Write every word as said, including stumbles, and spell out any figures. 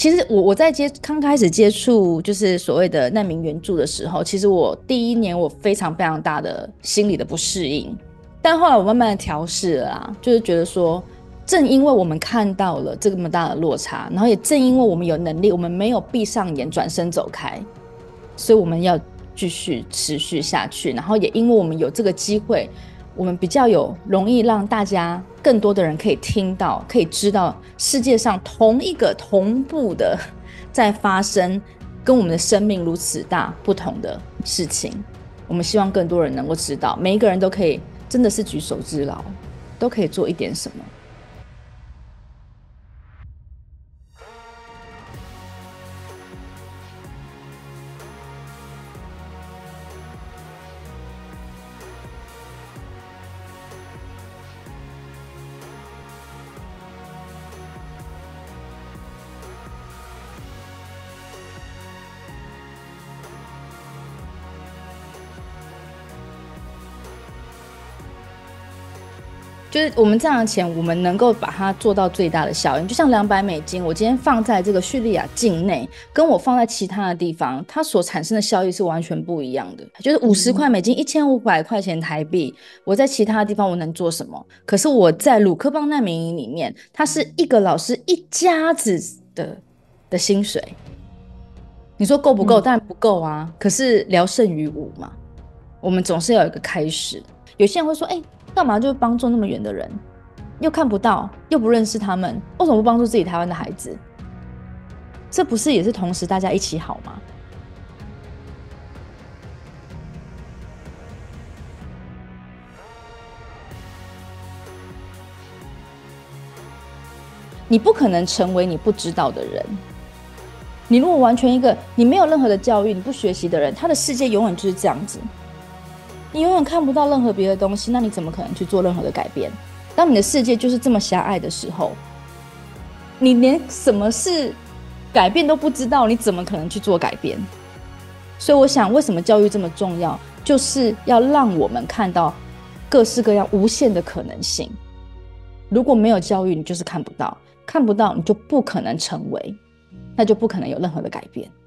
其实我我在接刚开始接触就是所谓的难民援助的时候，其实我第一年我非常非常大的心理的不适应，但后来我慢慢的调试了啦，就是觉得说，正因为我们看到了这么大的落差，然后也正因为我们有能力，我们没有闭上眼转身走开，所以我们要继续持续下去，然后也因为我们有这个机会，我们比较有容易让大家更多的人可以听到，可以知道世界上同一个同步的在发生跟我们的生命如此大不同的事情。我们希望更多人能够知道，每一个人都可以真的是举手之劳，都可以做一点什么。就是我们这样的钱，我们能够把它做到最大的效应。就像两百美金，我今天放在这个叙利亚境内，跟我放在其他的地方，它所产生的效益是完全不一样的。就是五十块美金，一千五百块钱台币，我在其他的地方我能做什么？可是我在鲁克邦难民营里面，它是一个老师一家子的的薪水。你说够不够？当然不够啊。可是聊胜于无嘛，我们总是要有一个开始。有些人会说，哎、欸。干嘛就帮助那么远的人，又看不到，又不认识他们，为什么不帮助自己台湾的孩子？这不是也是同时大家一起好吗？你不可能成为你不知道的人。你如果完全一个你没有任何的教育，你不学习的人，他的世界永远就是这样子。你永远看不到任何别的东西，那你怎么可能去做任何的改变？当你的世界就是这么狭隘的时候，你连什么是改变都不知道，你怎么可能去做改变？所以我想，为什么教育这么重要，就是要让我们看到各式各样无限的可能性。如果没有教育，你就是看不到，看不到你就不可能成为，那就不可能有任何的改变。